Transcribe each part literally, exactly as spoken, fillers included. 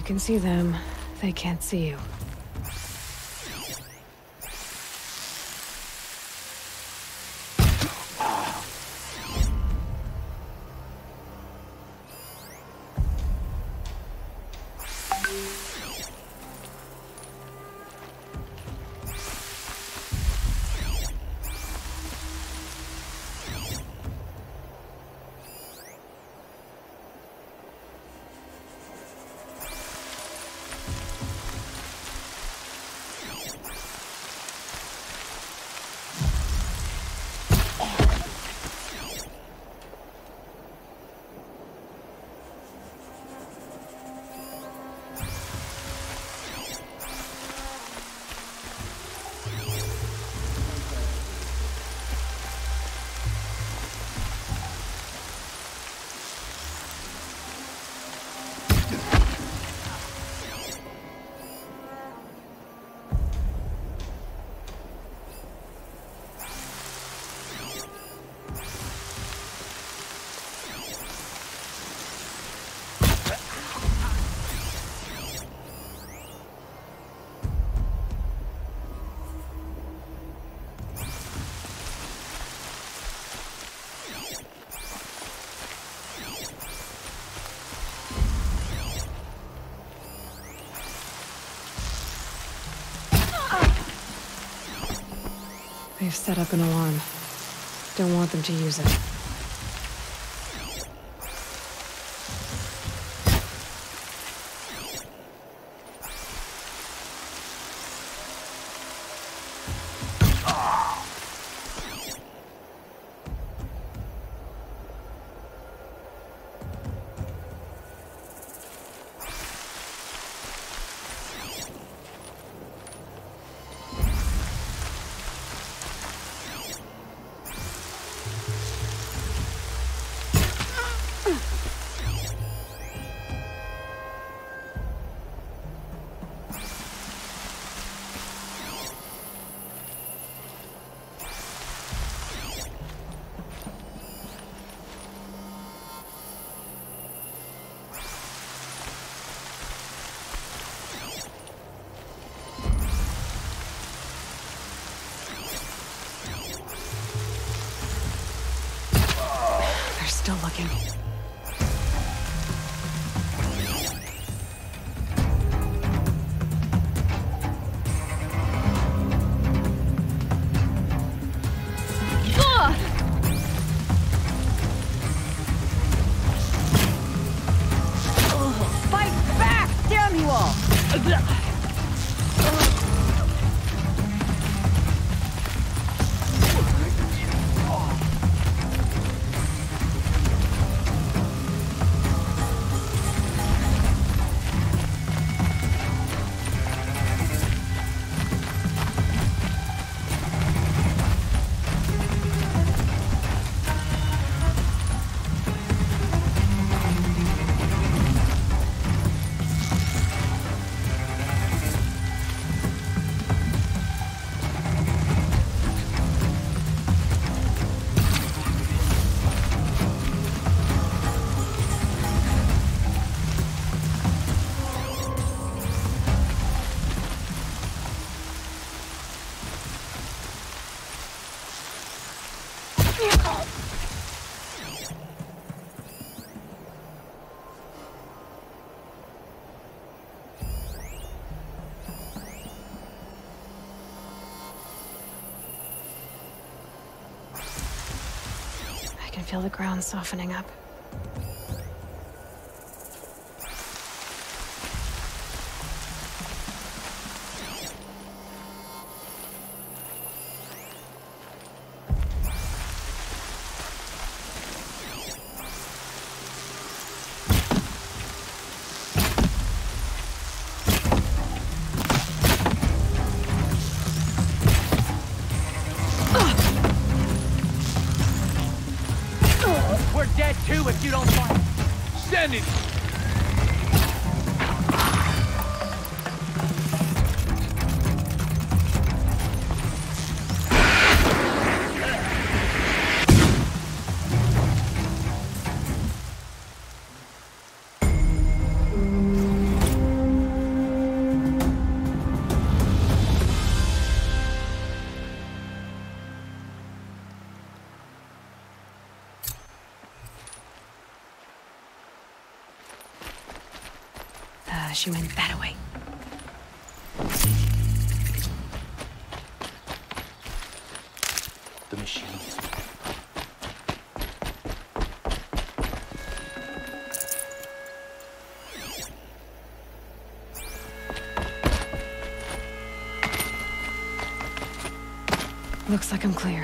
can see them, they can't see you. They've set up an alarm. Don't want them to use it. Still looking. Fight back! Damn you all! I can feel the ground softening up. Dead too if you don't fight. Send it! Uh, she went that way. The machines. Looks like I'm clear.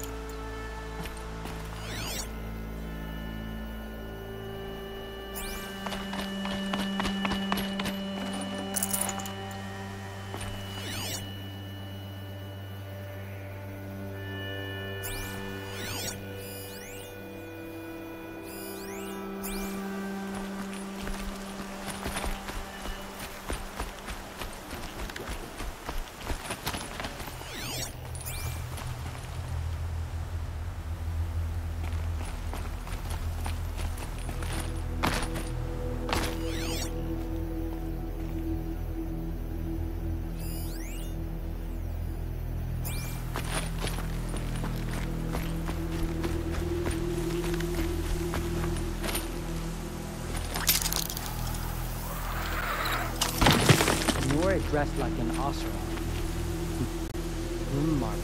Dressed like an ocelot. Remarkable.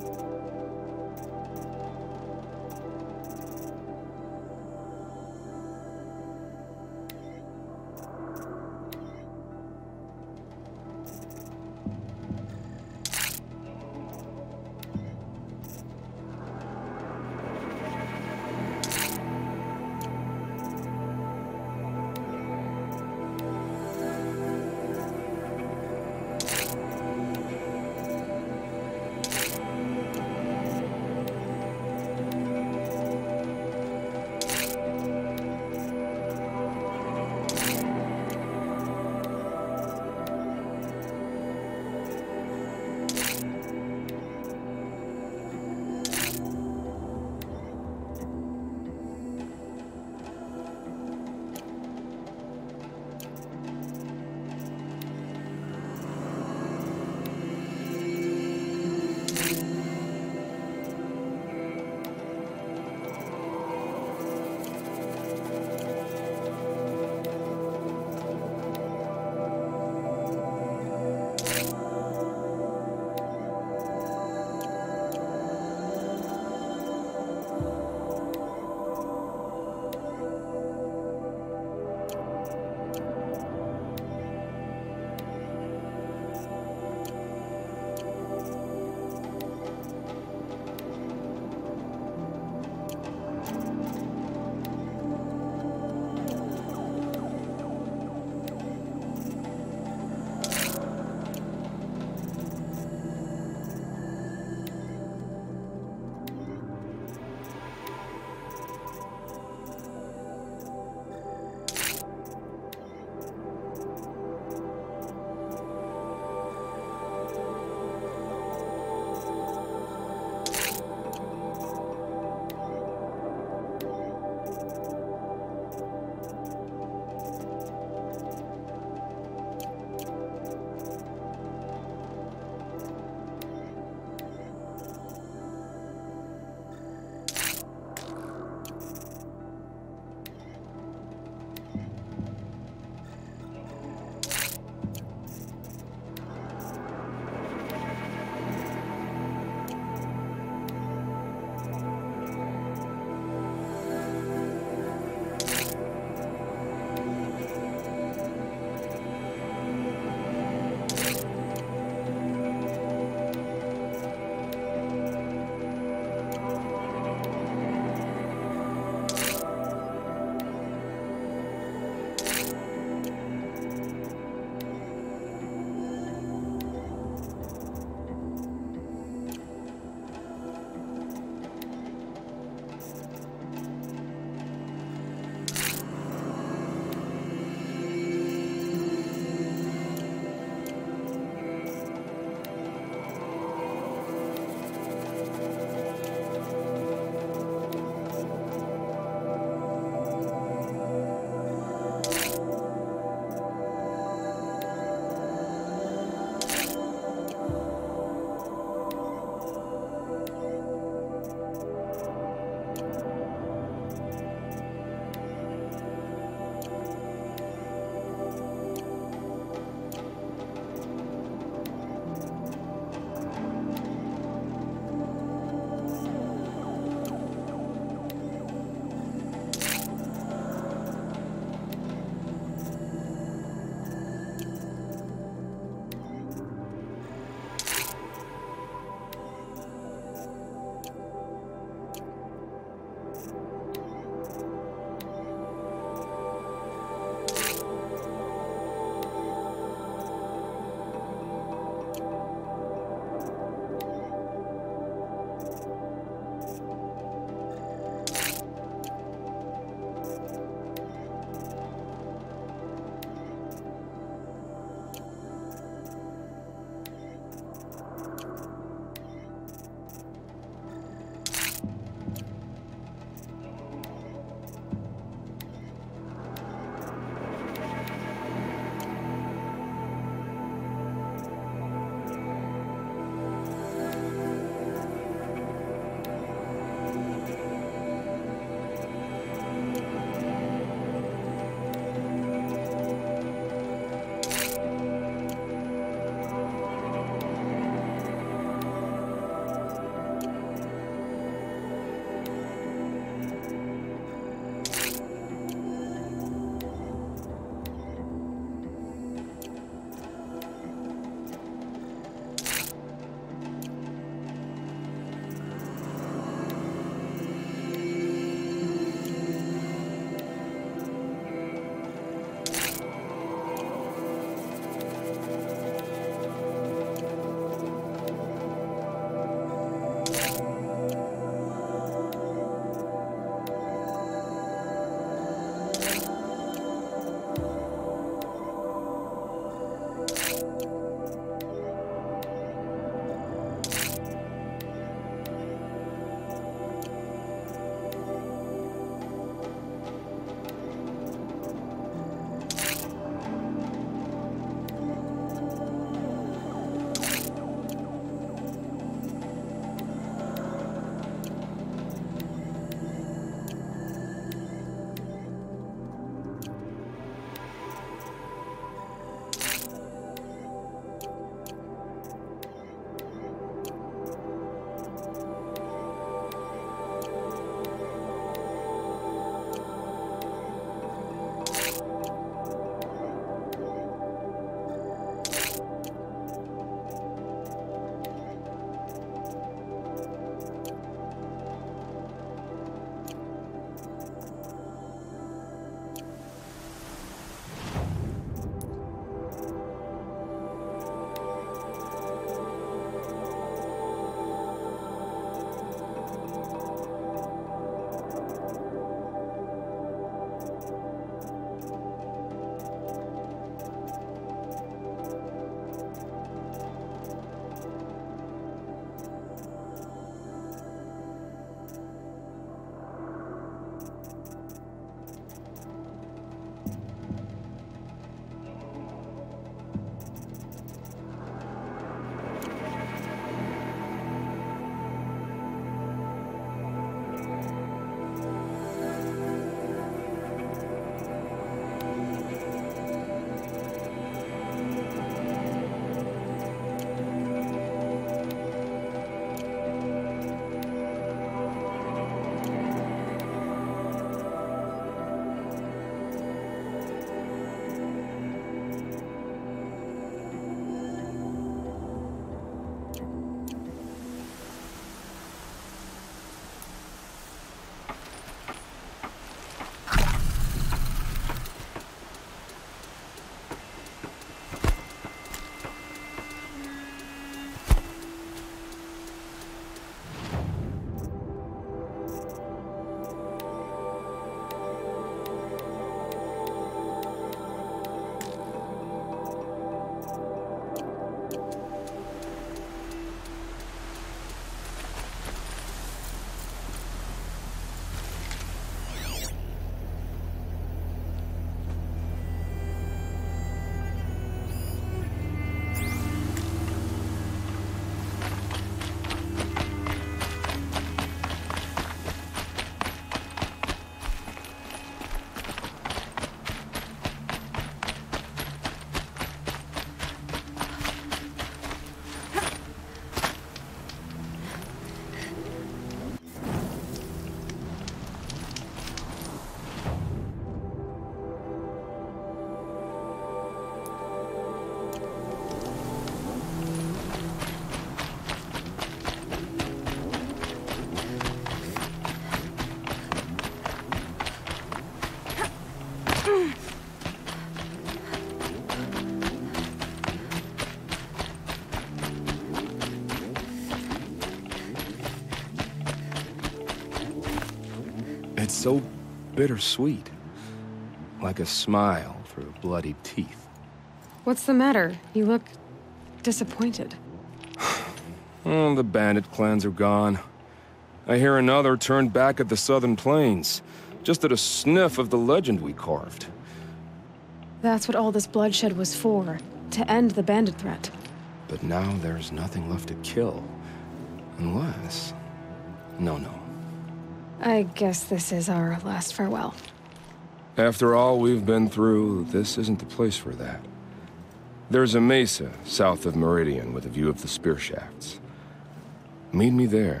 so bittersweet. Like a smile through bloody teeth. What's the matter? You look disappointed. Oh, the bandit clans are gone. I hear another turned back at the southern plains, just at a sniff of the legend we carved. That's what all this bloodshed was for, to end the bandit threat. But now there's nothing left to kill. Unless... No, no. I guess this is our last farewell. After all we've been through, this isn't the place for that. There's a mesa south of Meridian with a view of the spear shafts. Meet me there.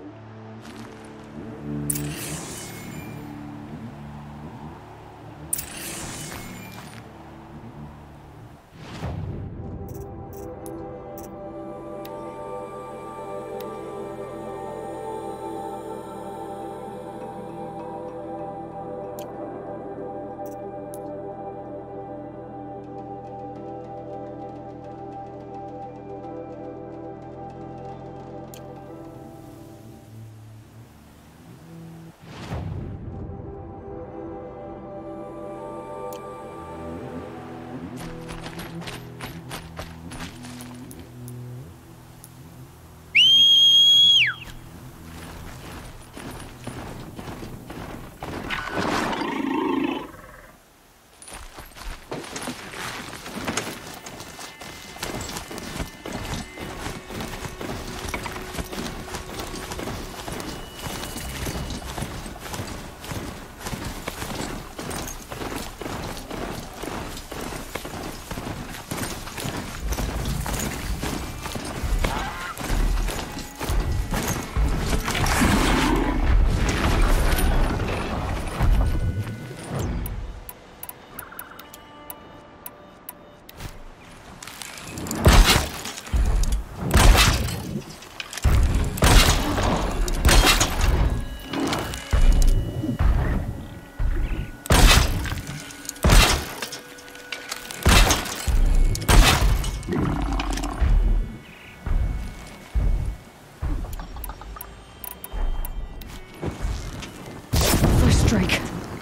Strike.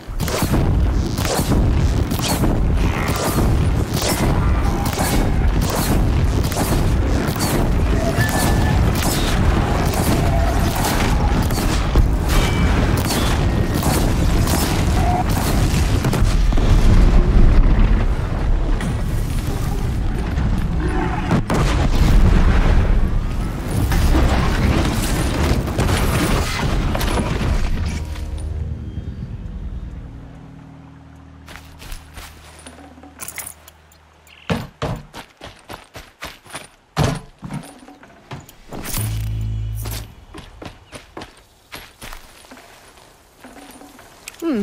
Hmm.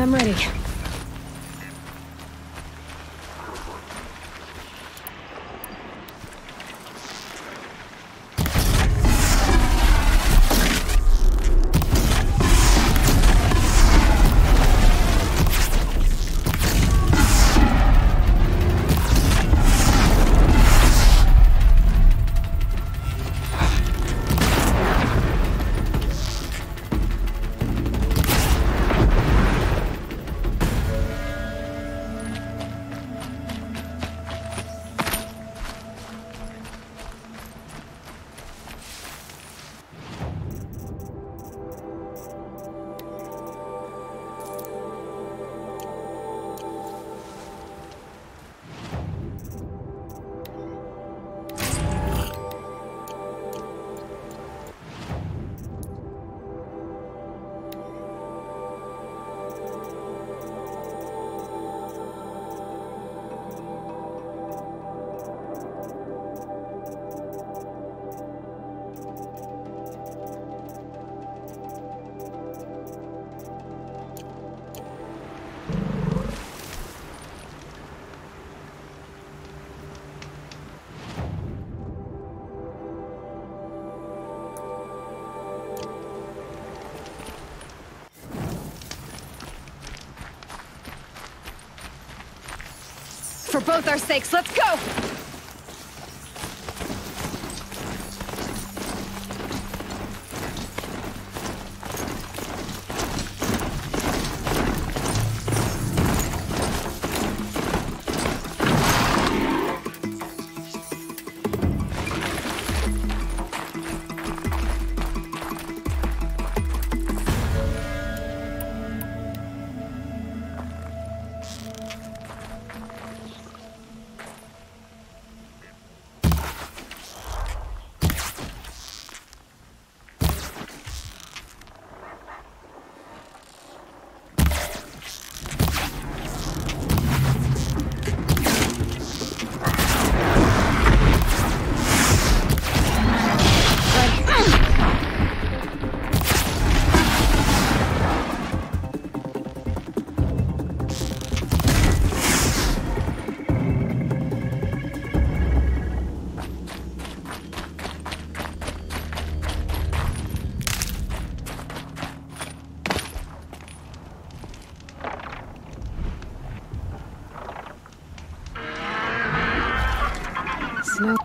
I'm ready. For both our sakes, let's go! Snow.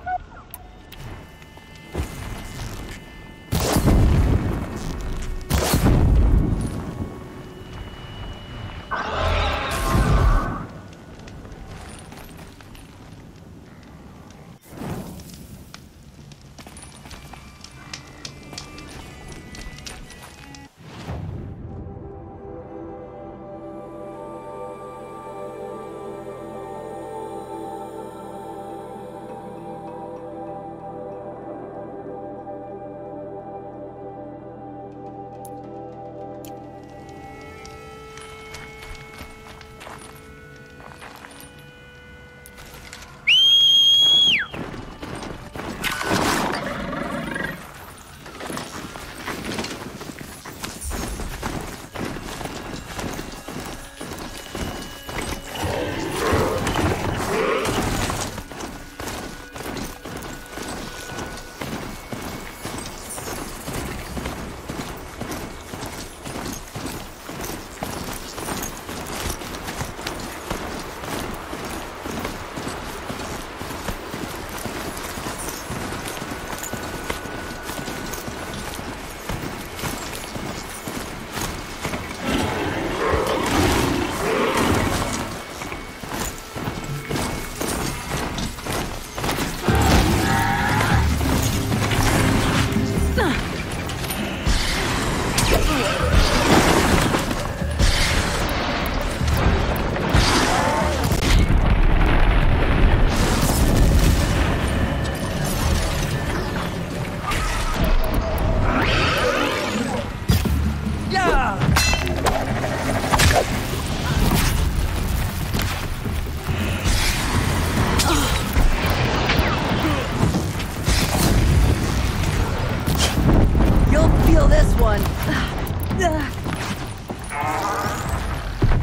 You'll feel this one.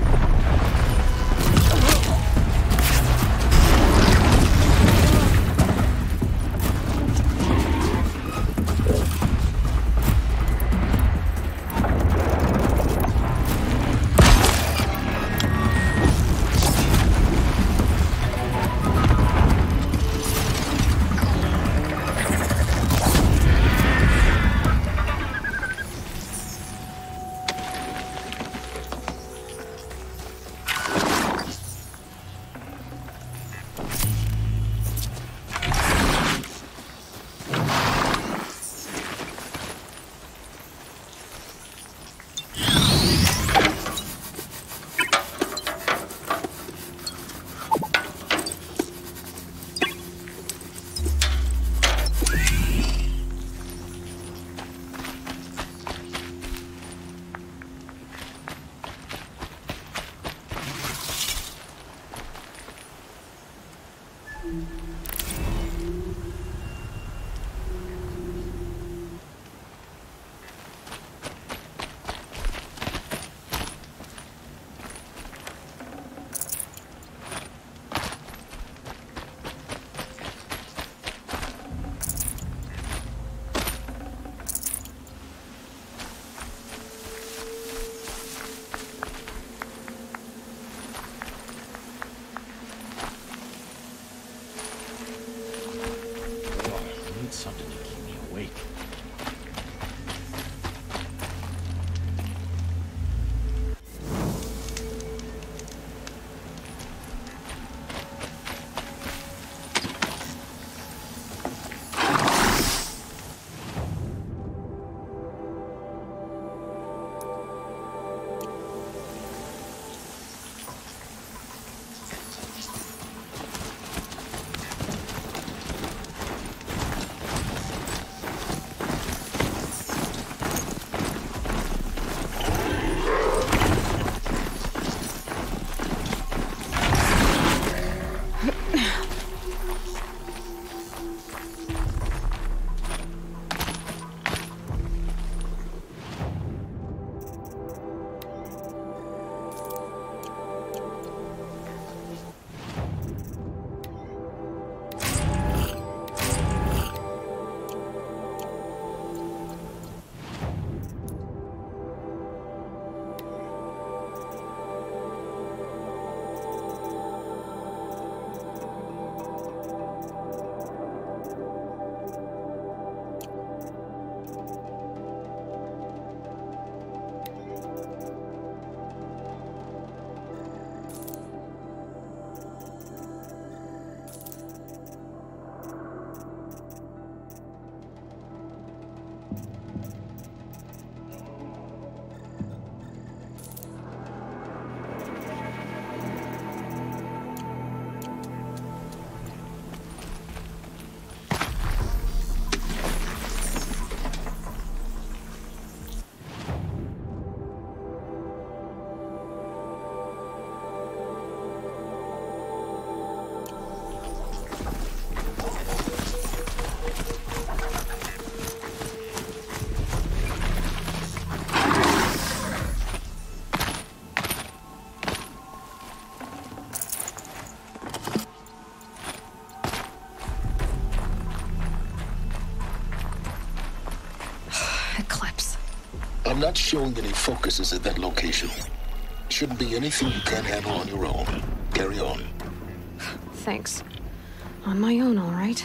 I'm not showing any focuses at that location. Shouldn't be anything you can't handle on your own. Carry on. Thanks. On my own, all right.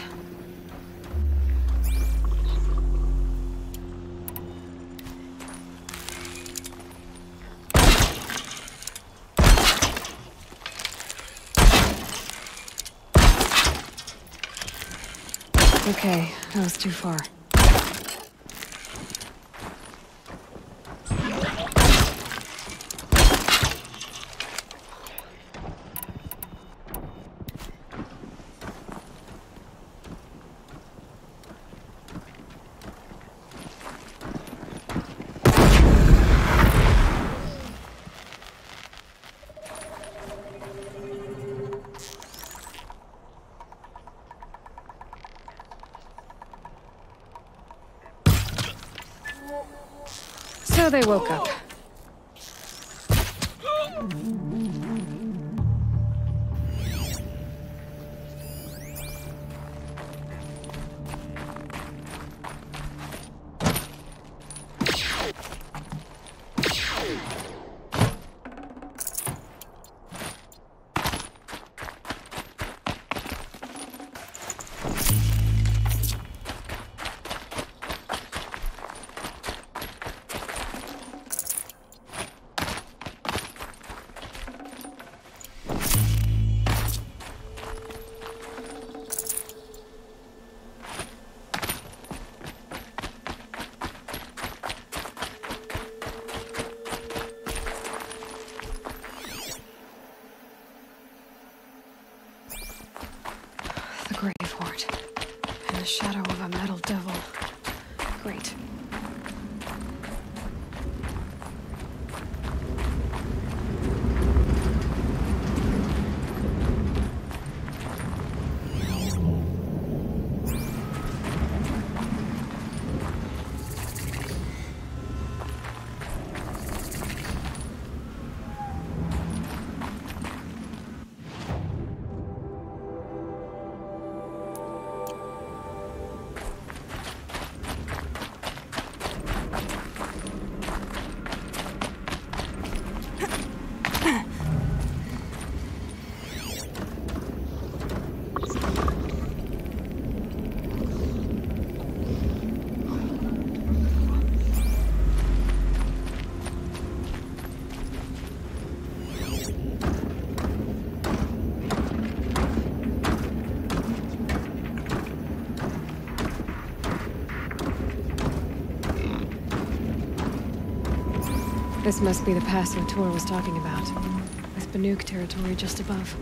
Okay, that was too far. So they woke up. The Grave-Hoard. In the shadow of a metal devil. Great. This must be the pass Tor was talking about, with Banuk territory just above.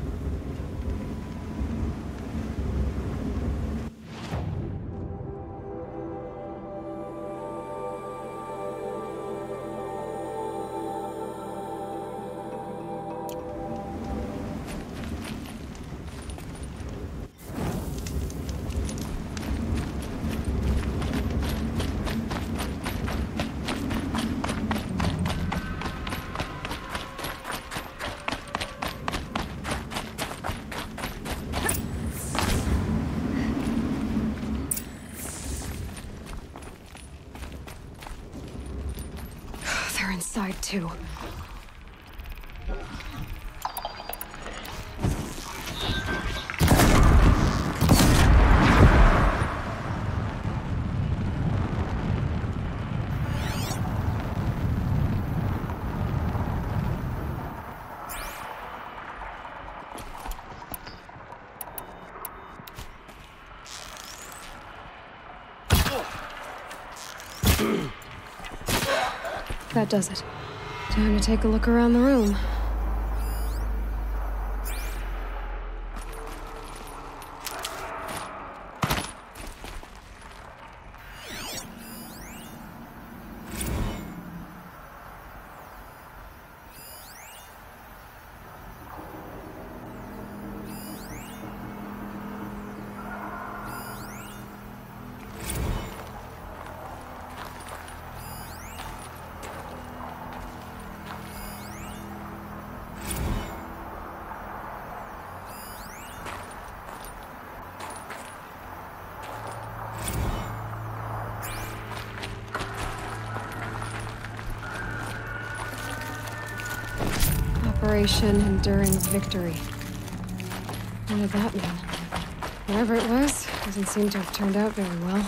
Inside too. That does it. Time to take a look around the room. Preparation, enduring victory. What did that mean? Whatever it was, doesn't seem to have turned out very well.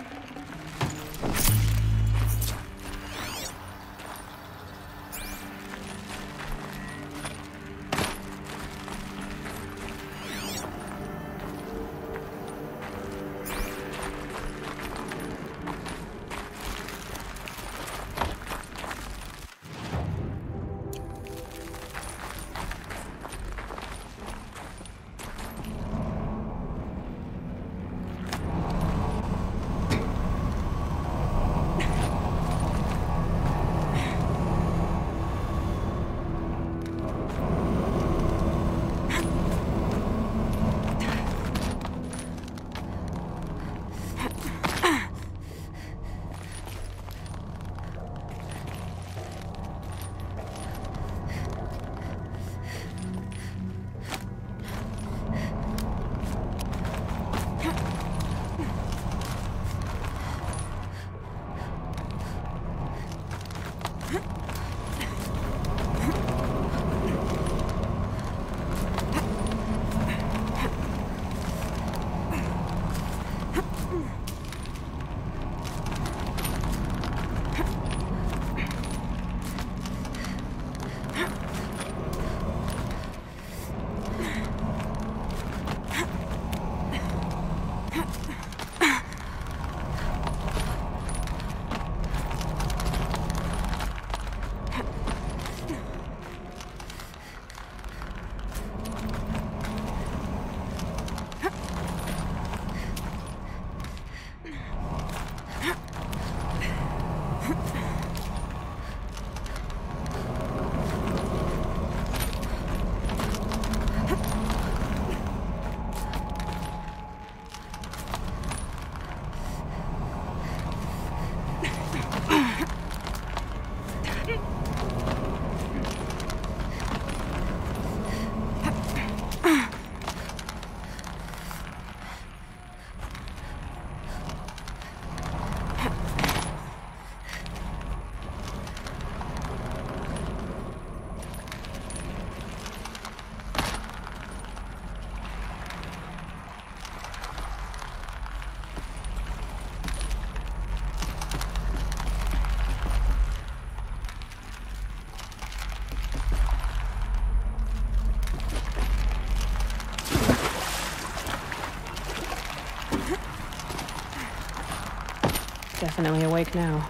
Definitely awake now.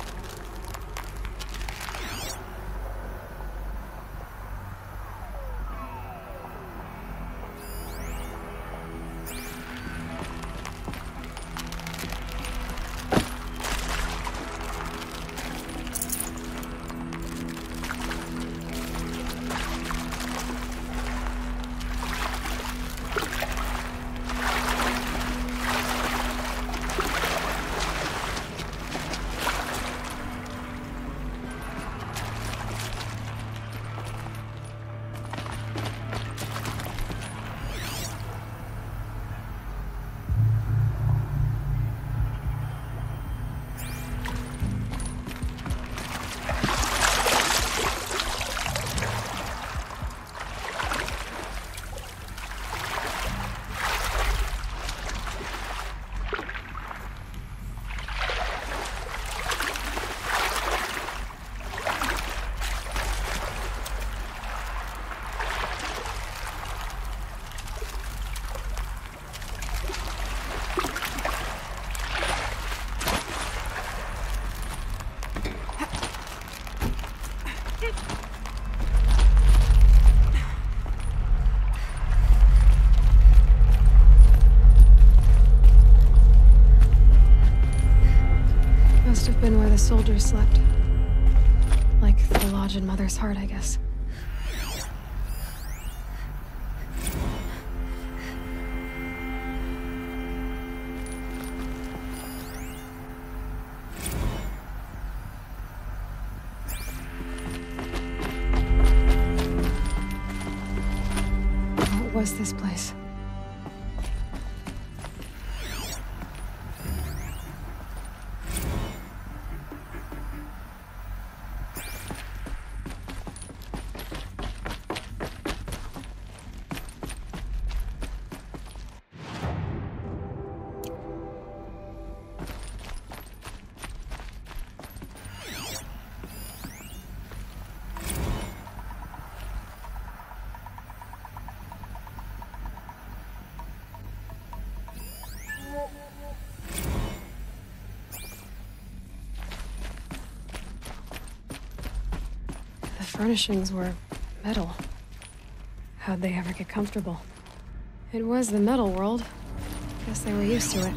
Been where the soldiers slept. Like the lodge in Mother's Heart, I guess. What was this place? furnishings were metal. How'd they ever get comfortable? It was the metal world. Guess they were used to it.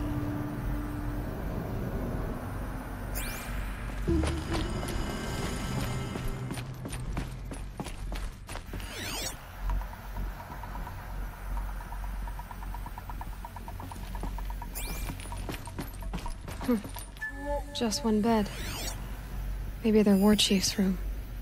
Hmm. Just one bed. Maybe their war chief's room.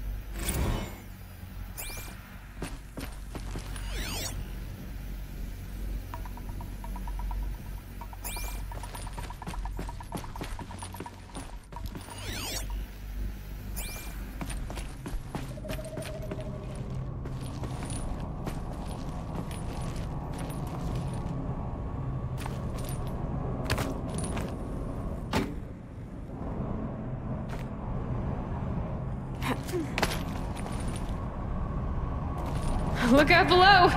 Look out below!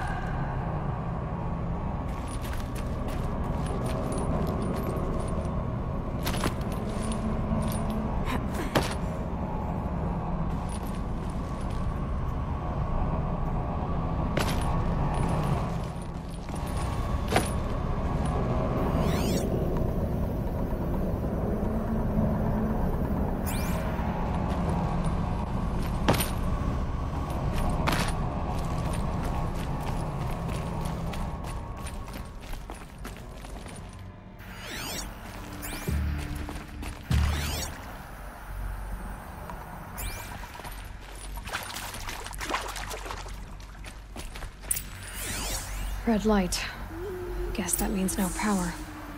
Red light. Guess that means no power.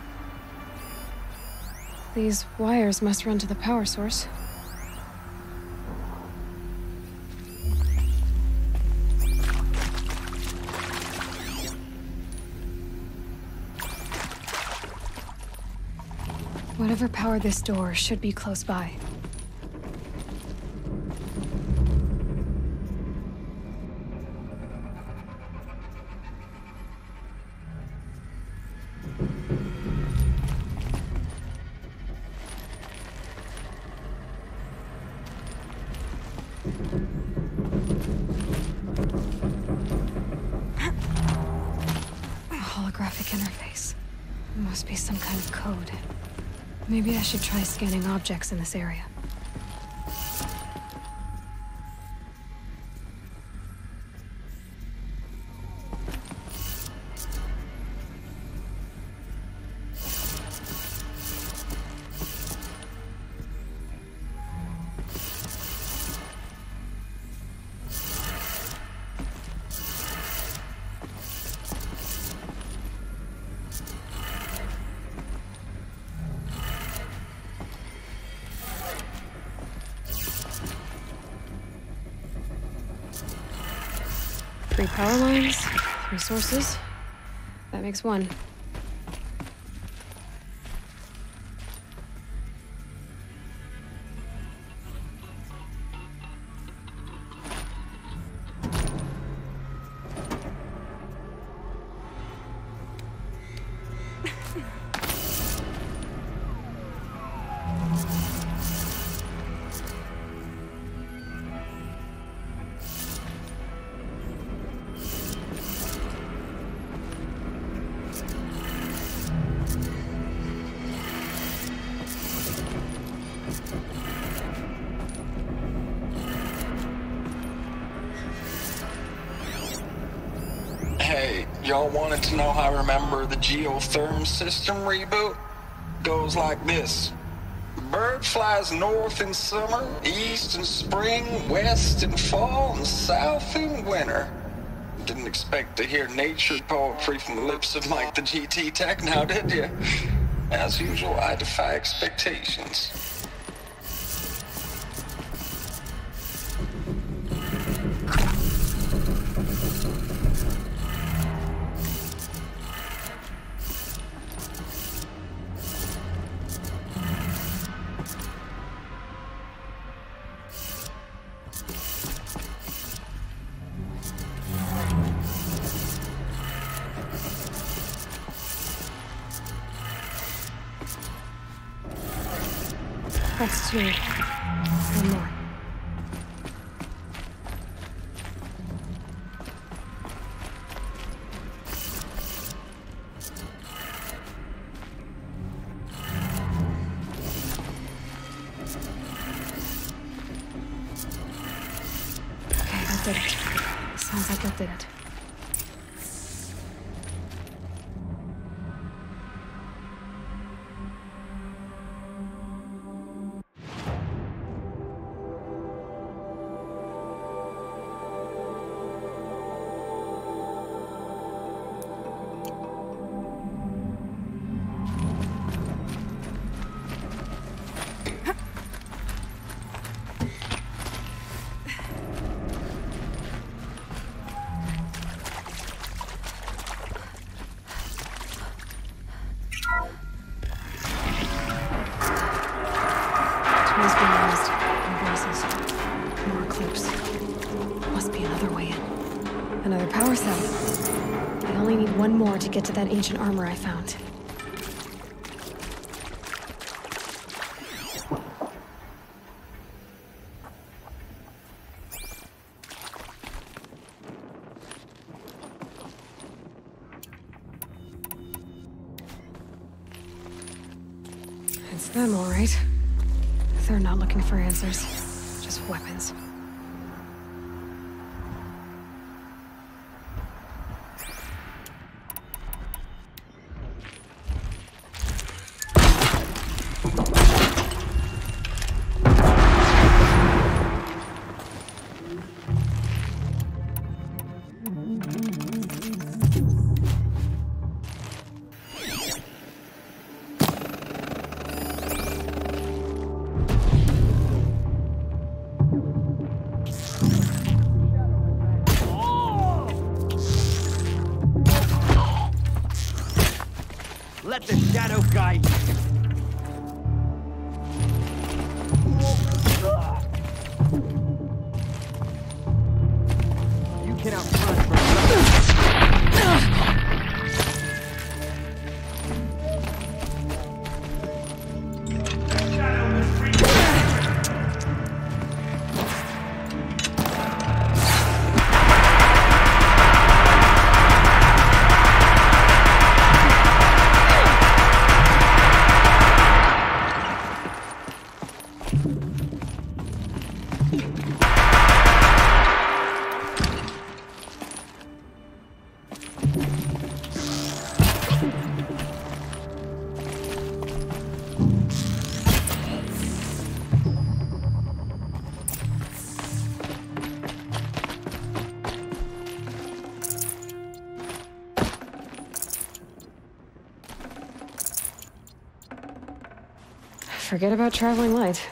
These wires must run to the power source. Whatever powered this door should be close by. Must be some kind of code. Maybe I should try scanning objects in this area. Three power lines, three sources. That makes one. Hey, y'all wanted to know how I remember the geotherm system reboot? Goes like this. Bird flies north in summer, east in spring, west in fall, and south in winter. Didn't expect to hear nature poetry from the lips of Mike the G T Tech now, did you? As usual, I defy expectations. That's two. One more. Did it. Sounds like it did it. To get to that ancient armor I found. It's them, all right. They're not looking for answers, just weapons. Let the shadow guide you. You cannot run from Forget about traveling light.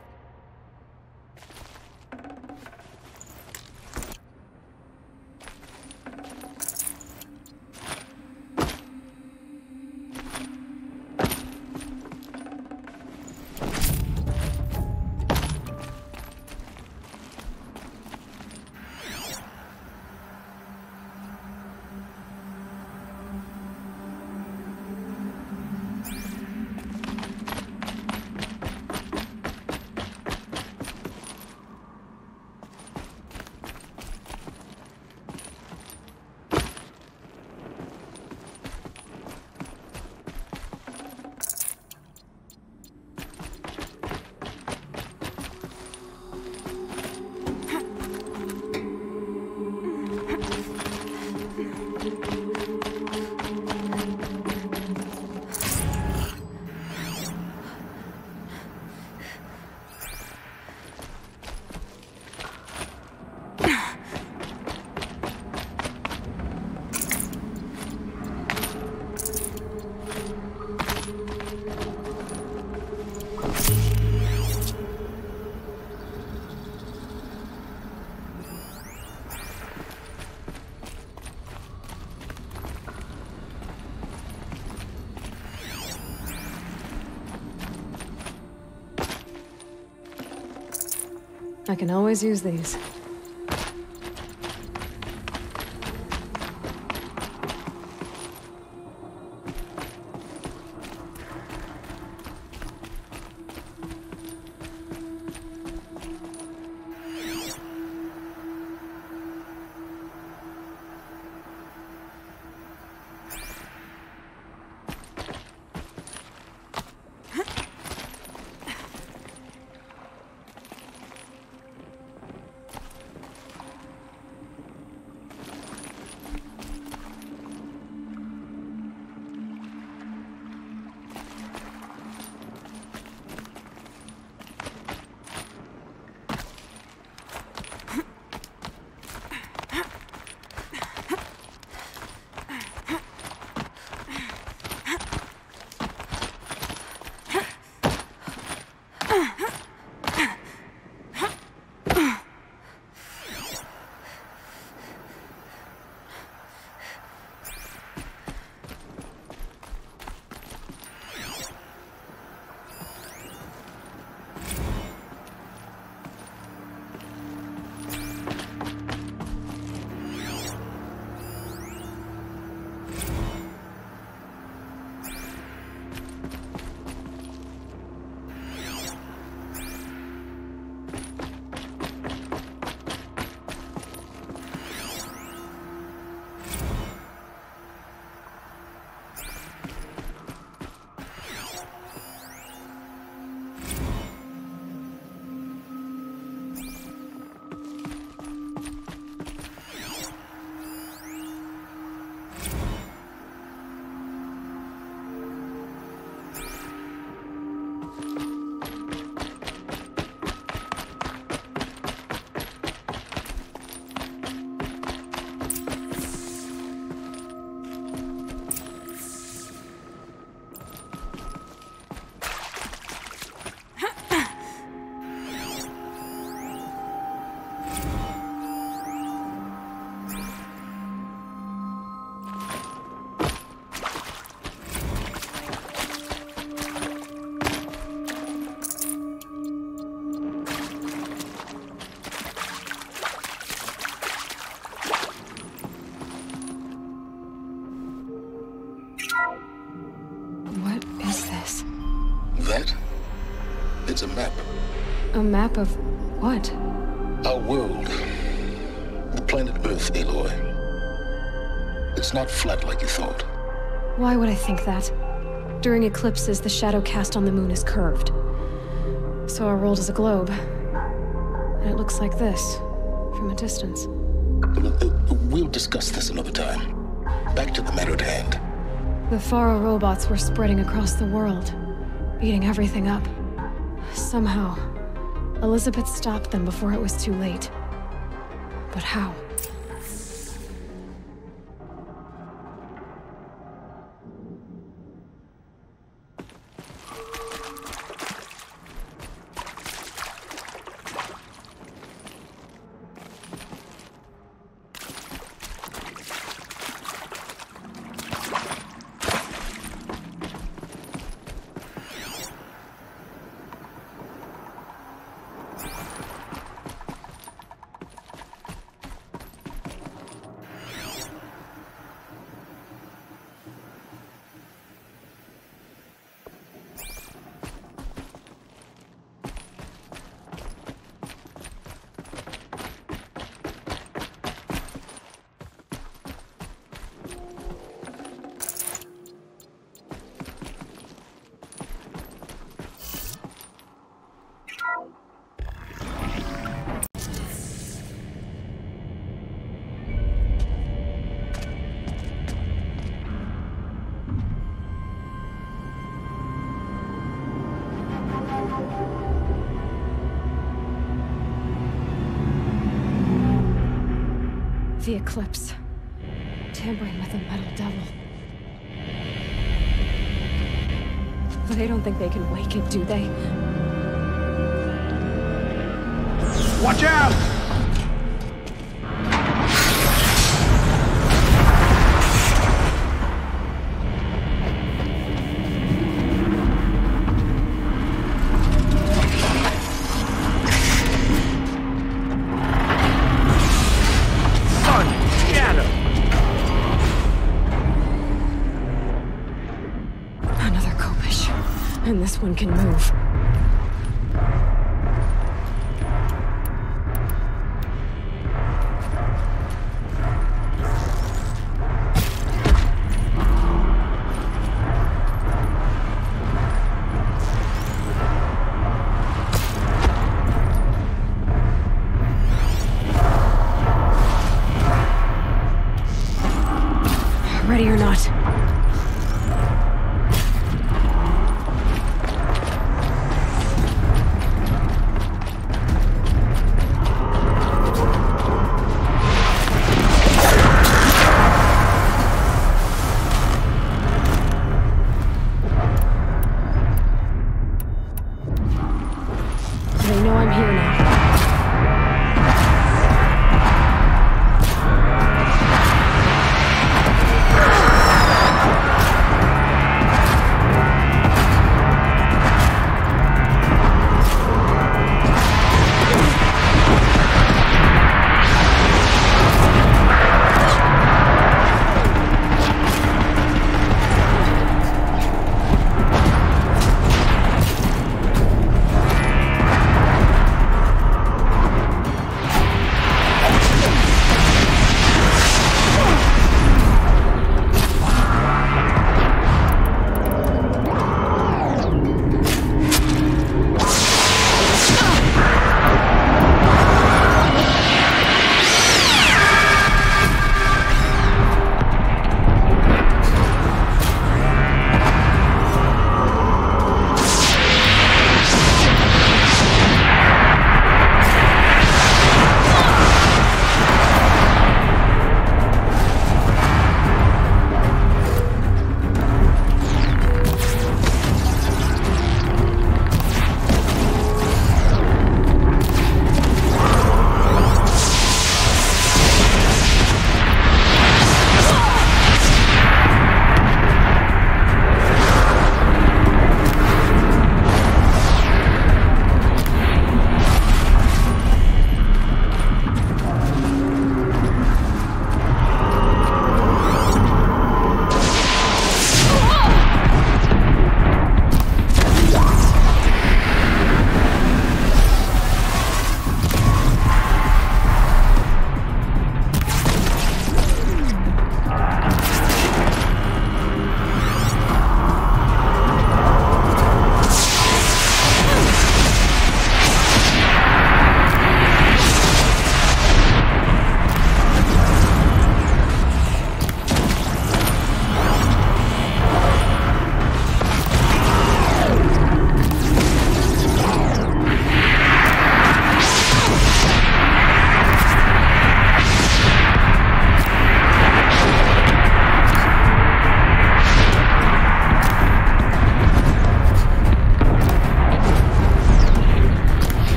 I can always use these. What is this? That? It's a map. A map of what? Our world. The planet Earth, Aloy. It's not flat like you thought. Why would I think that? During eclipses, the shadow cast on the moon is curved. So our world is a globe. And it looks like this, from a distance. We'll discuss this another time. Back to the matter at hand. The Faro robots were spreading across the world, eating everything up. Somehow, Elizabeth stopped them before it was too late. But how? The eclipse. Tampering with a metal devil. They don't think they can wake it, do they? Watch out! And this one can move. Ready or not.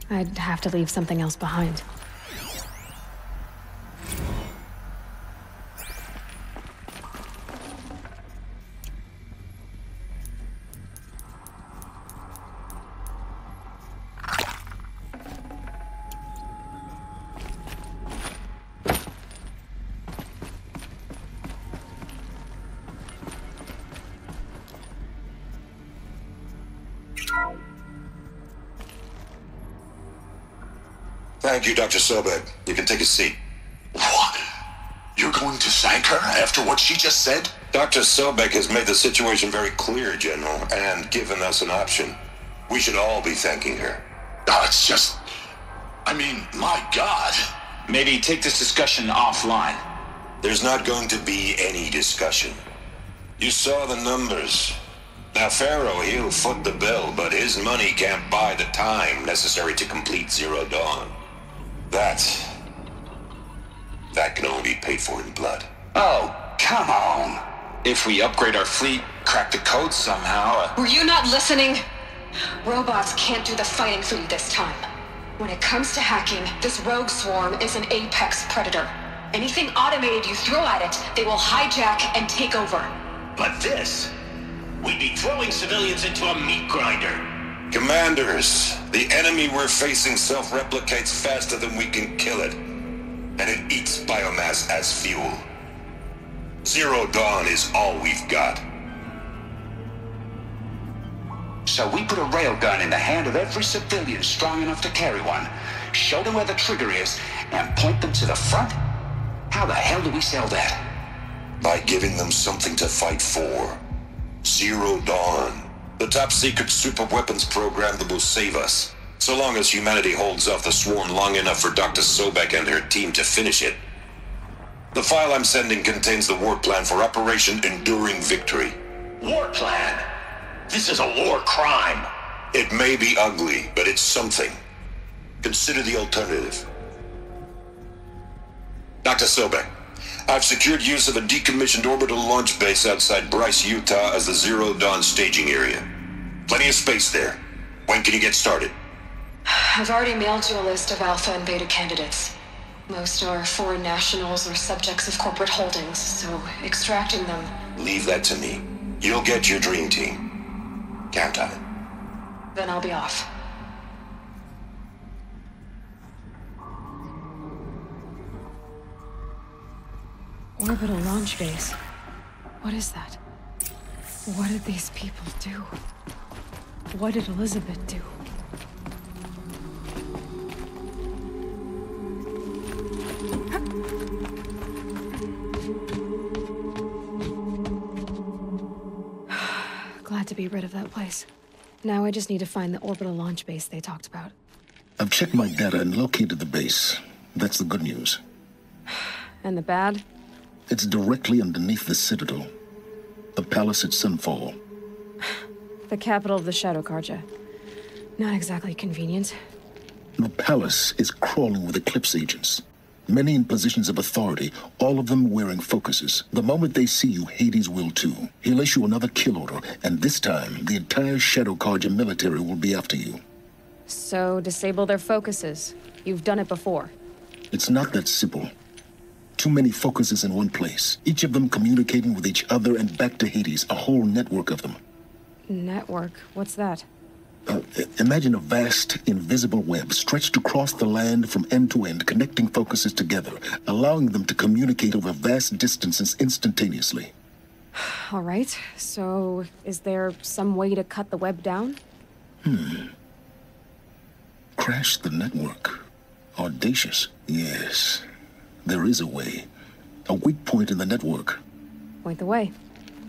I'd have to leave something else behind. Thank you, Doctor Sobek. You can take a seat. What? You're going to thank her after what she just said? Doctor Sobek has made the situation very clear, General, and given us an option. We should all be thanking her. Oh, it's just... I mean, my God. Maybe take this discussion offline. There's not going to be any discussion. You saw the numbers. Now, Pharaoh, he'll foot the bill, but his money can't buy the time necessary to complete Zero Dawn. That... that can only be paid for in blood. Oh, come on. If we upgrade our fleet, crack the code somehow... Uh... Were you not listening? Robots can't do the fighting for you this time. When it comes to hacking, this rogue swarm is an apex predator. Anything automated you throw at it, they will hijack and take over. But this... we'd be throwing civilians into a meat grinder. Commanders, the enemy we're facing self-replicates faster than we can kill it. And it eats biomass as fuel. Zero Dawn is all we've got. So we put a railgun in the hand of every civilian strong enough to carry one, show them where the trigger is, and point them to the front? How the hell do we sell that? By giving them something to fight for. Zero Dawn. The top-secret super-weapons program that will save us. So long as humanity holds off the swarm long enough for Doctor Sobek and her team to finish it. The file I'm sending contains the war plan for Operation Enduring Victory. War plan? This is a war crime. It may be ugly, but it's something. Consider the alternative. Doctor Sobek, I've secured use of a decommissioned orbital launch base outside Bryce, Utah as the Zero Dawn staging area. Plenty of space there. When can you get started? I've already mailed you a list of Alpha and Beta candidates. Most are foreign nationals or subjects of corporate holdings, so extracting them... Leave that to me. You'll get your dream team. Count on it. Then I'll be off. Orbital launch base. What is that? What did these people do? What did Elizabeth do? Glad to be rid of that place. Now I just need to find the orbital launch base they talked about. I've checked my data and located the base. That's the good news. And the bad? It's directly underneath the Citadel. The palace at Sunfall. The capital of the Shadow Carja. Not exactly convenient. The palace is crawling with Eclipse agents. Many in positions of authority, all of them wearing focuses. The moment they see you, Hades will too. He'll issue another kill order, and this time, the entire Shadow Carja military will be after you. So, disable their focuses. You've done it before. It's not that simple. Too many focuses in one place, each of them communicating with each other and back to Hades, a whole network of them. Network? What's that? Uh, imagine a vast, invisible web stretched across the land from end to end, connecting focuses together, allowing them to communicate over vast distances instantaneously. All right, so is there some way to cut the web down? Hmm. Crash the network. Audacious. Yes, there is a way. A weak point in the network. Point the way.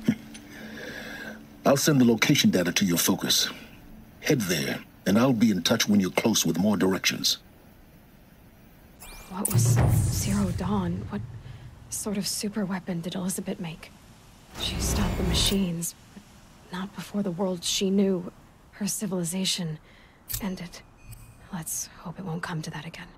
I'll send the location data to your focus. Head there, and I'll be in touch when you're close with more directions. What was Zero Dawn? What sort of super weapon did Elizabeth make? She stopped the machines, but not before the world she knew, her civilization, ended. Let's hope it won't come to that again.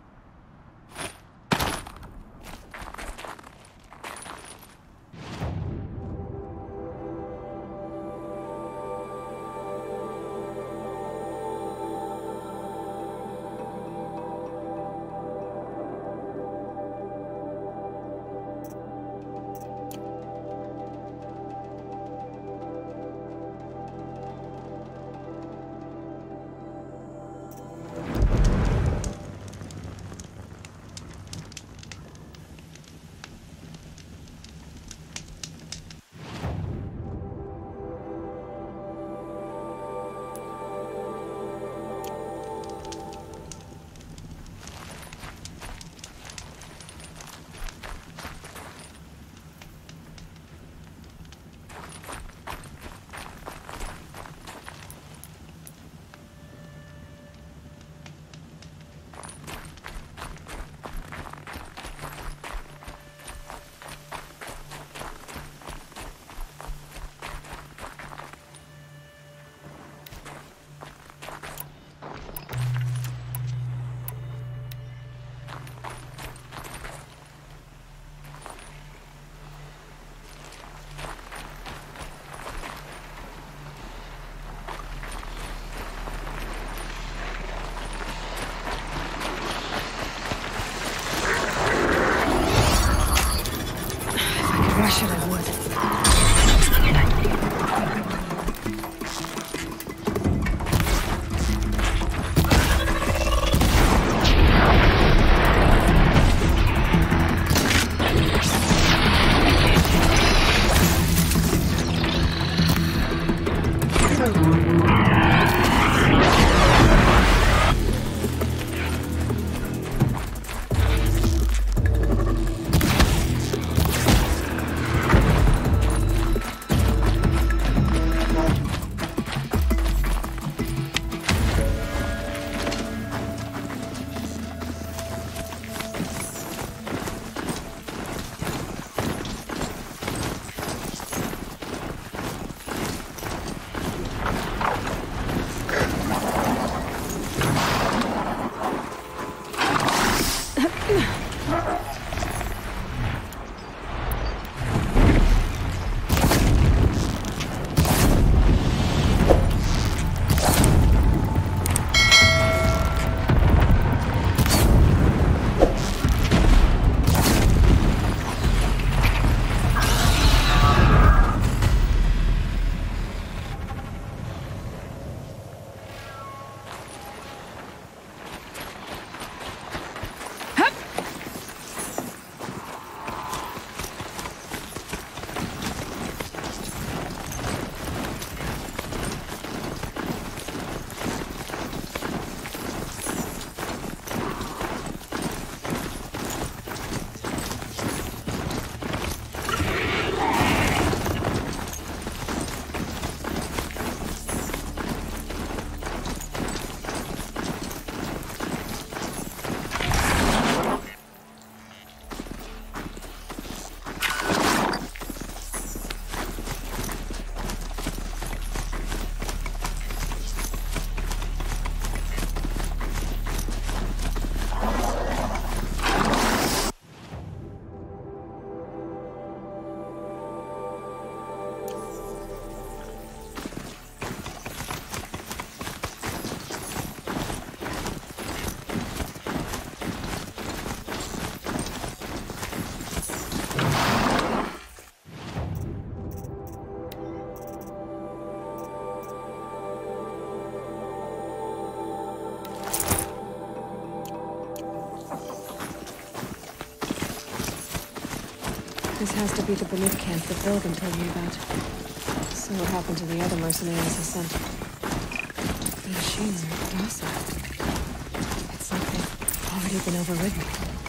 This has to be the Banuk Camp that Billigan told me about. So what happened to the other mercenaries he sent? The machines are docile. It's like they've already been overridden.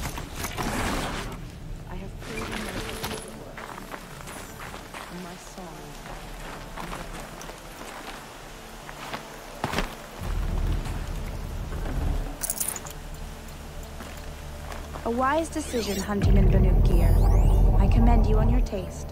I have proven my my song. A wise decision hunting in Banuk gear. I commend you on your taste.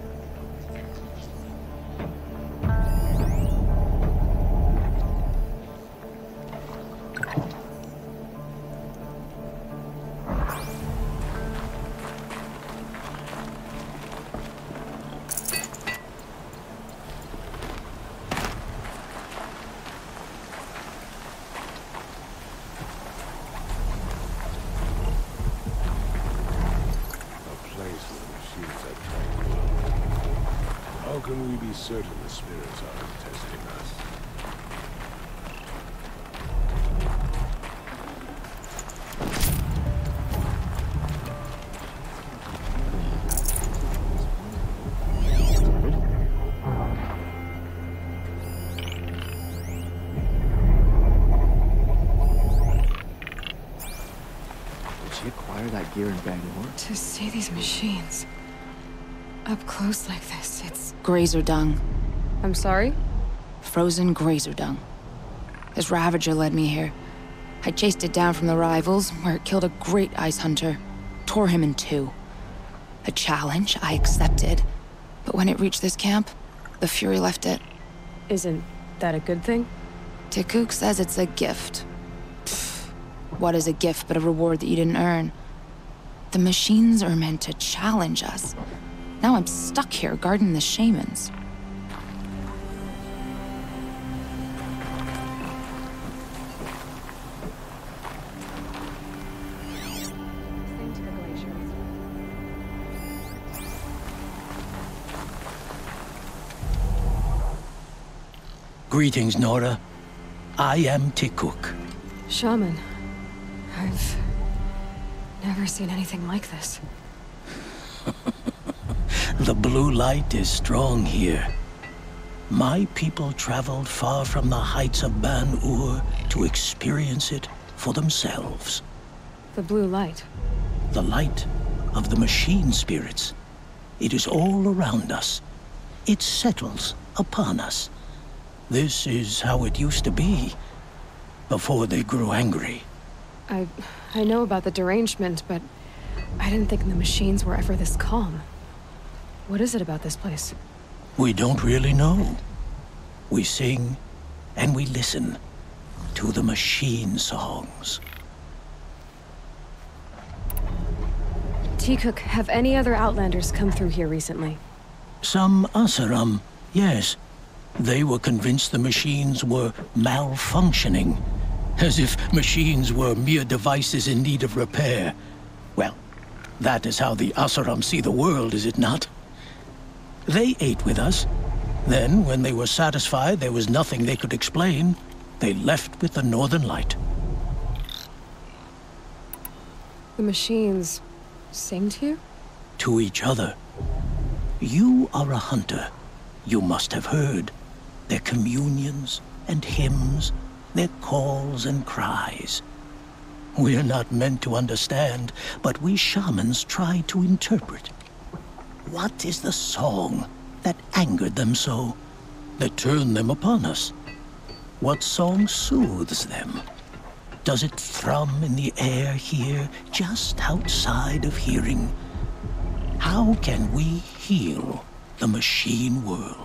How can we be certain the spirits aren't testing us? Did she acquire that gear in Grave-Hoard? To see these machines up close like this, it's... Grazer dung. I'm sorry? Frozen grazer dung. This Ravager led me here. I chased it down from the rivals, where it killed a great ice hunter. Tore him in two. A challenge I accepted. But when it reached this camp, the Fury left it. Isn't that a good thing? Tikuk says it's a gift. Pfft. What is a gift but a reward that you didn't earn? The machines are meant to challenge us. Now I'm stuck here guarding the shamans. Greetings, Nora. I am Tikuk. Shaman. I've never seen anything like this. The blue light is strong here. My people traveled far from the heights of Ban-Ur to experience it for themselves. The blue light? The light of the machine spirits. It is all around us. It settles upon us. This is how it used to be, before they grew angry. I... I know about the derangement, but I didn't think the machines were ever this calm. What is it about this place? We don't really know. We sing and we listen to the machine songs. Tikuk, have any other Outlanders come through here recently? Some Asaram, yes. They were convinced the machines were malfunctioning, as if machines were mere devices in need of repair. Well, that is how the Asaram see the world, is it not? They ate with us. Then, when they were satisfied there was nothing they could explain, they left with the Northern Light. The machines sing to you? To each other. You are a hunter. You must have heard their communions and hymns, their calls and cries. We're not meant to understand, but we shamans try to interpret. What is the song that angered them so, that turned them upon us? What song soothes them? Does it thrum in the air here, just outside of hearing? How can we heal the machine world?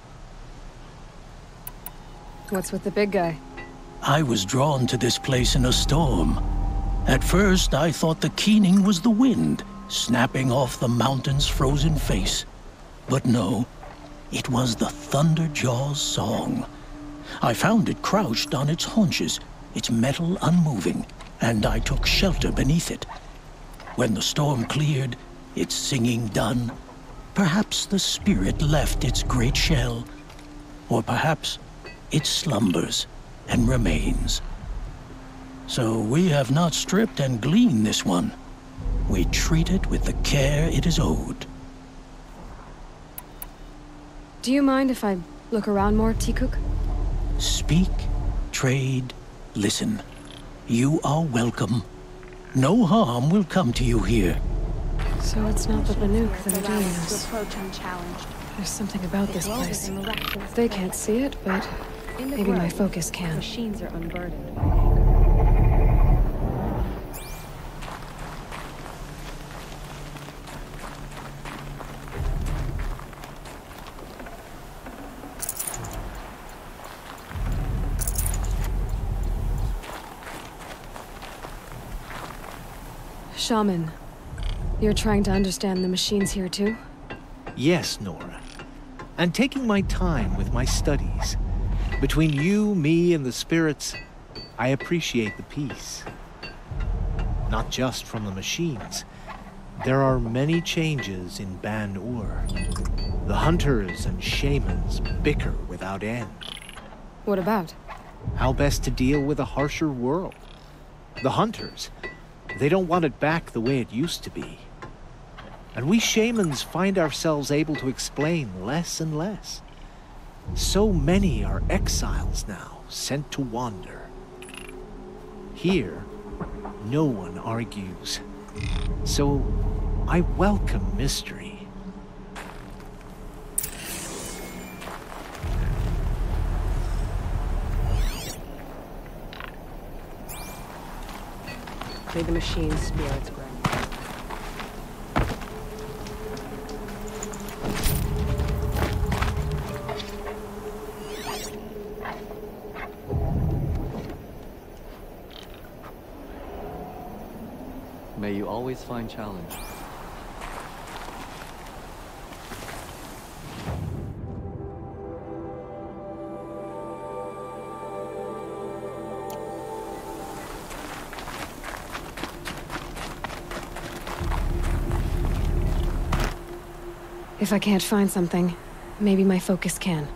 What's with the big guy? I was drawn to this place in a storm. At first, I thought the keening was the wind, snapping off the mountain's frozen face. But no, it was the Thunderjaw's song. I found it crouched on its haunches, its metal unmoving, and I took shelter beneath it. When the storm cleared, its singing done, perhaps the spirit left its great shell, or perhaps it slumbers and remains. So we have not stripped and gleaned this one. We treat it with the care it is owed. Do you mind if I look around more, Tikuk? Speak, trade, listen. You are welcome. No harm will come to you here. So it's not the Banuk that are doing To this. approach unchallenged. There's something about this Well, place. there's a miraculous They threat. can't see it, but In the maybe my grove, focus can. Machines are unburdened. Shaman, you're trying to understand the machines here too? Yes, Nora. And taking my time with my studies. Between you, me, and the spirits, I appreciate the peace. Not just from the machines. There are many changes in Ban-Ur. The hunters and shamans bicker without end. What about? How best to deal with a harsher world. The hunters, they don't want it back the way it used to be. And we shamans find ourselves able to explain less and less. So many are exiles now, sent to wander. Here, no one argues. So, I welcome mystery. May the machine's spirits grant. May you always find challenge. If I can't find something, maybe my focus can.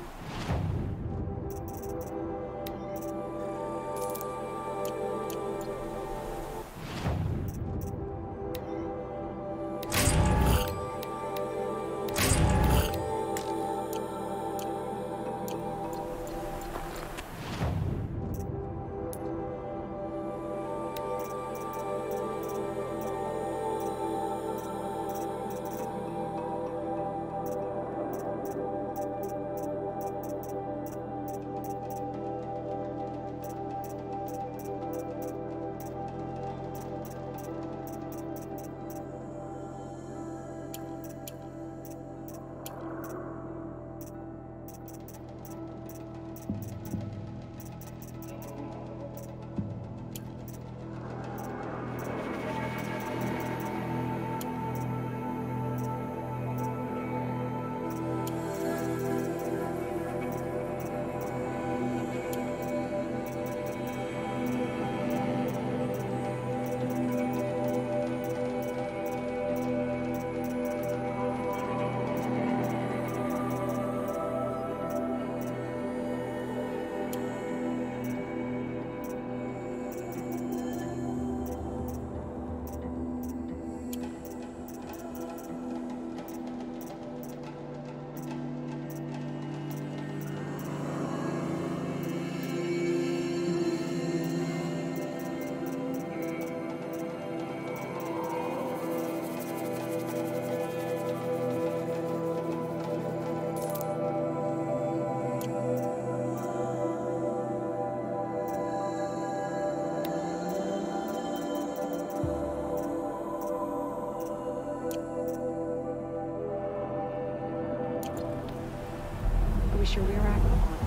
Wish your rear act upon it.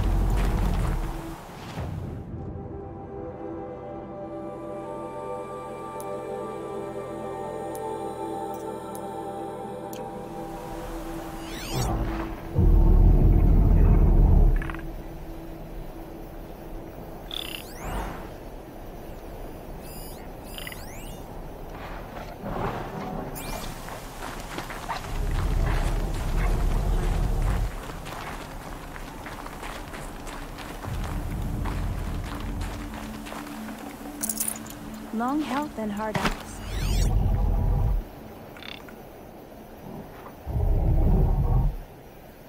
Long health and hard eyes.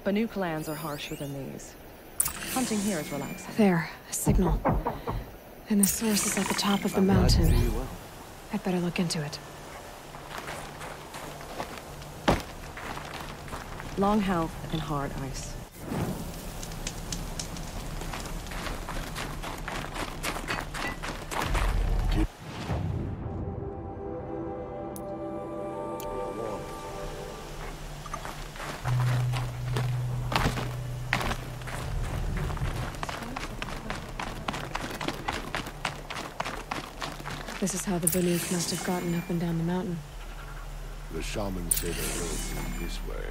Banuk lands are harsher than these. Hunting here is relaxing. There, a signal. And the source is at the top of the mountain. I'd better look into it. Long health and hard ice. This is how the Banuk must have gotten up and down the mountain. The shamans say the road is this way.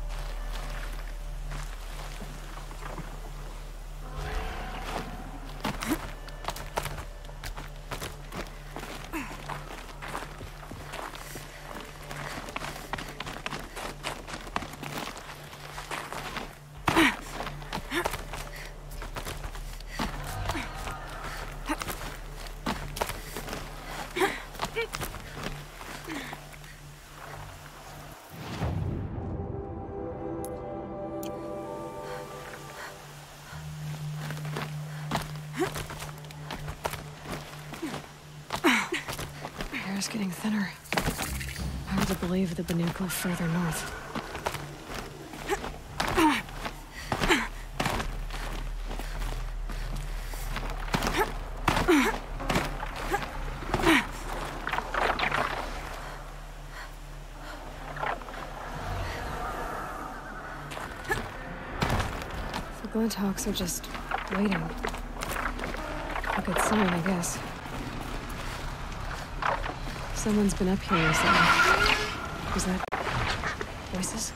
Air's getting thinner. Hard to believe the Banuk live further north. The Glinthawks are just waiting. A good sign, I guess. Someone's been up here recently. Was that voices?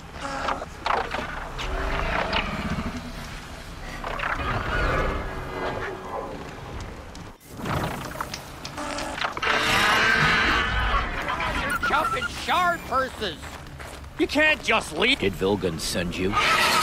You're jumping shard purses! You can't just leave. Did Vilgun send you?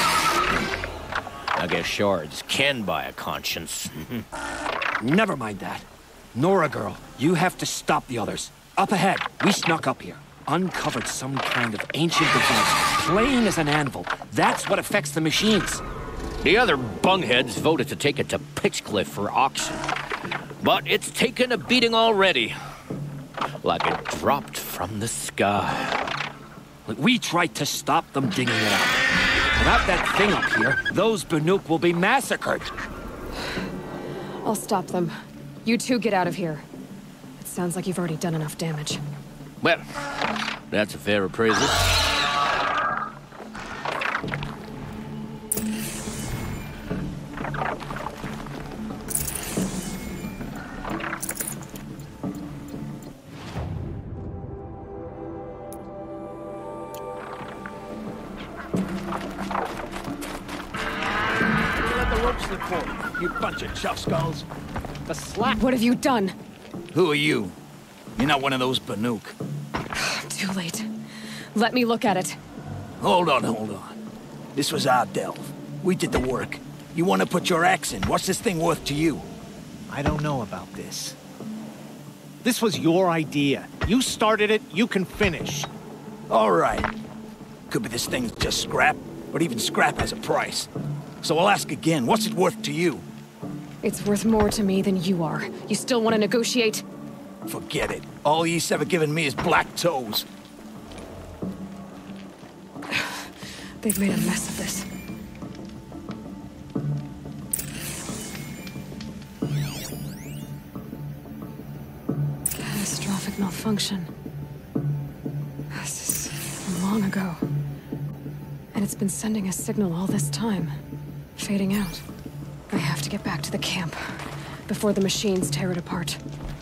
I guess shards can buy a conscience. Never mind that. Nora girl, you have to stop the others. Up ahead, we snuck up here. Uncovered some kind of ancient device, plain as an anvil. That's what affects the machines. The other bungheads voted to take it to Pitchcliff for auction. But it's taken a beating already. Like it dropped from the sky. We tried to stop them digging it out. Without that thing up here, those Banuk will be massacred. I'll stop them. You two get out of here. It sounds like you've already done enough damage. Well, that's a fair appraisal. Let the rope slip forward, you bunch of chuff skulls. The slap. What have you done? Who are you? You're not one of those Banuk. Too late. Let me look at it. Hold on, hold on. This was our delve. We did the work. You want to put your axe in? What's this thing worth to you? I don't know about this. This was your idea. You started it, you can finish. All right. Could be this thing's just scrap, but even scrap has a price. So I'll ask again, what's it worth to you? It's worth more to me than you are. You still want to negotiate? Forget it. All ye's ever given me is black toes. They've made a mess of this. Catastrophic malfunction. This is long ago. And it's been sending a signal all this time. Fading out. I have to get back to the camp before the machines tear it apart.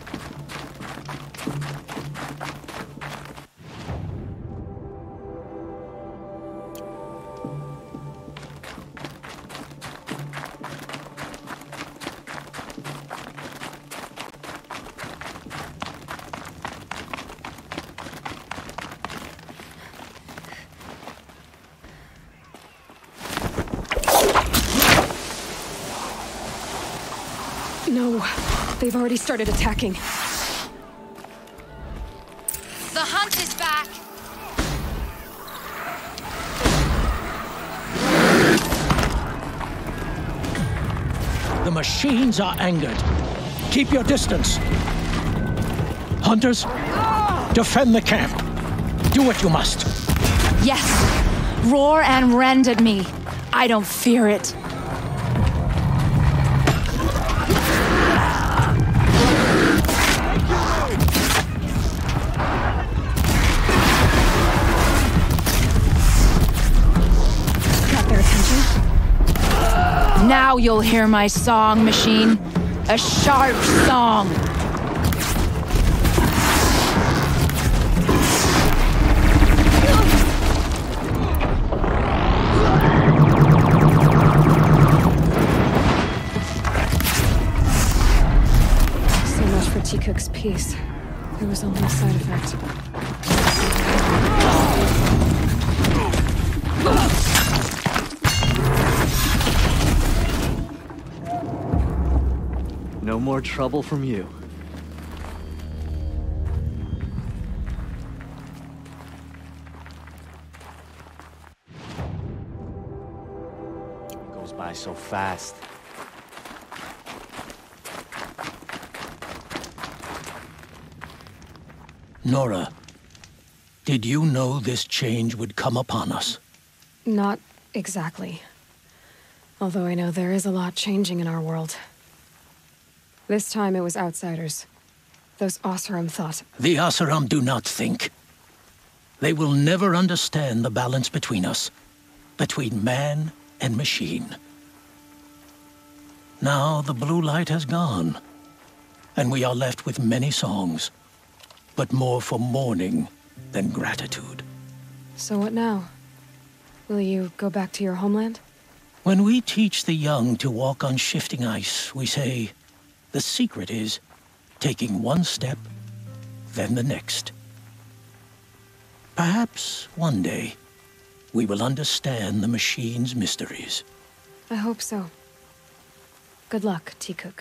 No, they've already started attacking. The hunt is back! The machines are angered. Keep your distance. Hunters, defend the camp. Do what you must. Yes. Roar and rend at me. I don't fear it. Got their attention? Now you'll hear my song, machine. A sharp song. So much for T-Cook's piece. It was only a side effect. No more trouble from you. Goes by so fast. Nora, did you know this change would come upon us? Not exactly. Although I know there is a lot changing in our world. This time it was outsiders. Those Oseram thought. The Oseram do not think. They will never understand the balance between us, between man and machine. Now the blue light has gone, and we are left with many songs, but more for mourning than gratitude. So what now? Will you go back to your homeland? When we teach the young to walk on shifting ice, we say, the secret is taking one step, then the next. Perhaps one day we will understand the machine's mysteries. I hope so. Good luck, T-Cook.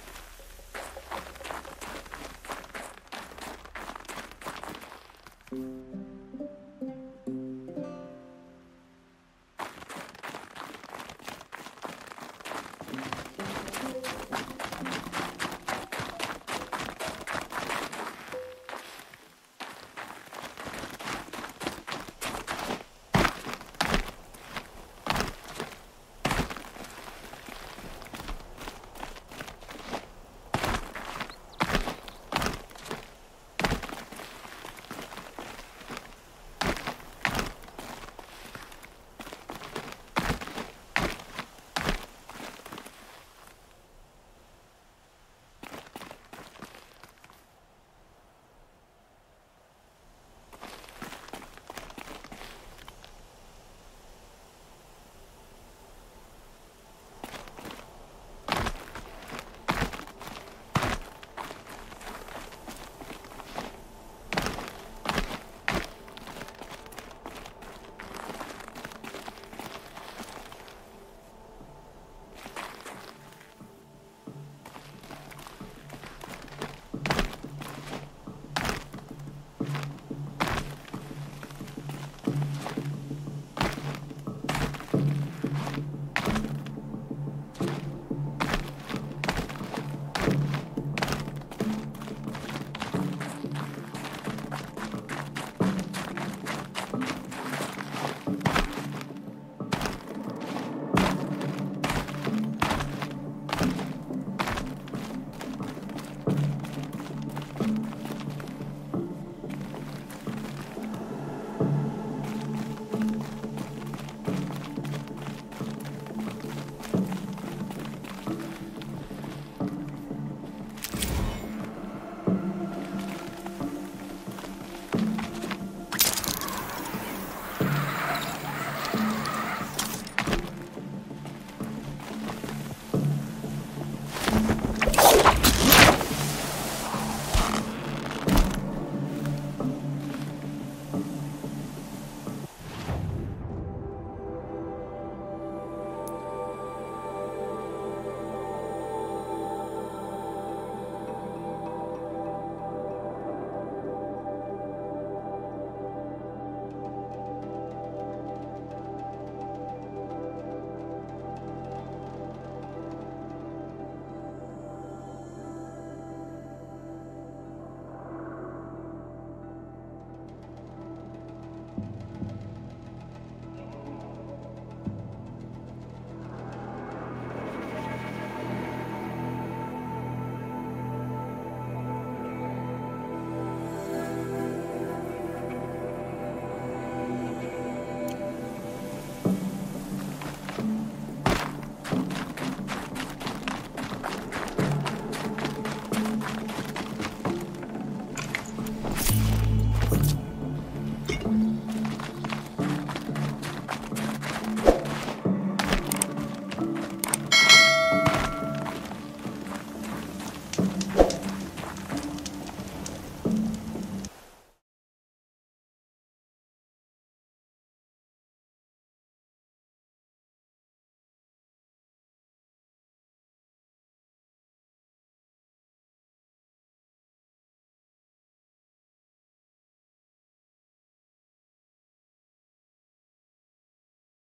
Mm-hmm.